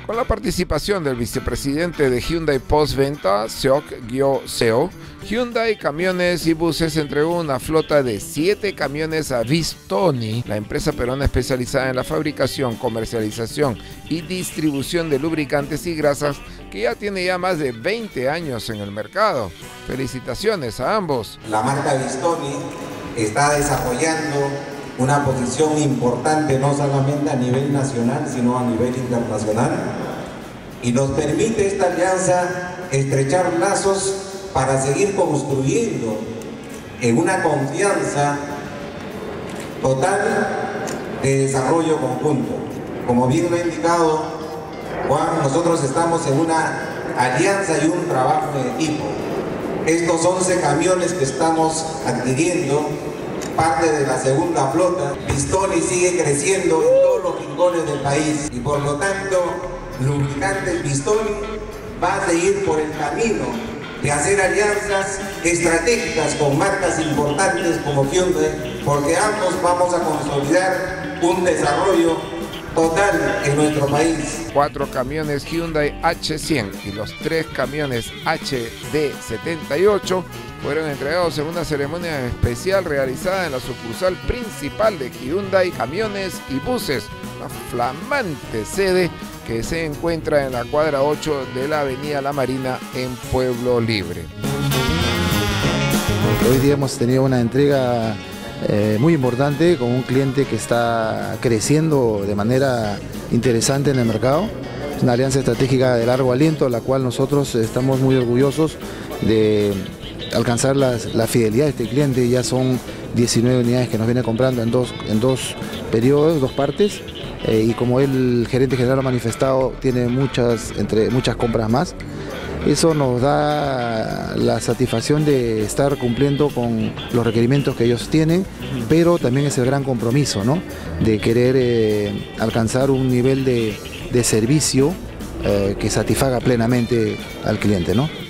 Con la participación del vicepresidente de Hyundai Postventa, Seok Gyo-seo, Hyundai Camiones y Buses entregó una flota de 7 camiones a Vistoni, la empresa peruana especializada en la fabricación, comercialización y distribución de lubricantes y grasas que ya tiene más de 20 años en el mercado. Felicitaciones a ambos. La marca Vistoni está desarrollando una posición importante no solamente a nivel nacional, sino a nivel internacional, y nos permite esta alianza estrechar lazos para seguir construyendo en una confianza total de desarrollo conjunto. Como bien lo ha indicado Juan, nosotros estamos en una alianza y un trabajo en equipo. Estos 11 camiones que estamos adquiriendo, parte de la segunda flota, Vistoni sigue creciendo en todos los rincones del país y por lo tanto Lubricantes Vistoni va a seguir por el camino de hacer alianzas estratégicas con marcas importantes como Hyundai, porque ambos vamos a consolidar un desarrollo total en nuestro país. 4 camiones Hyundai H100 y los 3 camiones HD78 fueron entregados en una ceremonia especial realizada en la sucursal principal de Hyundai Camiones y Buses, una flamante sede que se encuentra en la cuadra 8 de la avenida La Marina en Pueblo Libre. Hoy día hemos tenido una entrega muy importante con un cliente que está creciendo de manera interesante en el mercado. Es una alianza estratégica de largo aliento, la cual nosotros estamos muy orgullosos de alcanzar la fidelidad de este cliente. Ya son 19 unidades que nos viene comprando en dos periodos, 2 partes, y como el gerente general ha manifestado, tiene muchas compras más. Eso nos da la satisfacción de estar cumpliendo con los requerimientos que ellos tienen, pero también es el gran compromiso, ¿no?, de querer alcanzar un nivel de servicio que satisfaga plenamente al cliente, ¿no?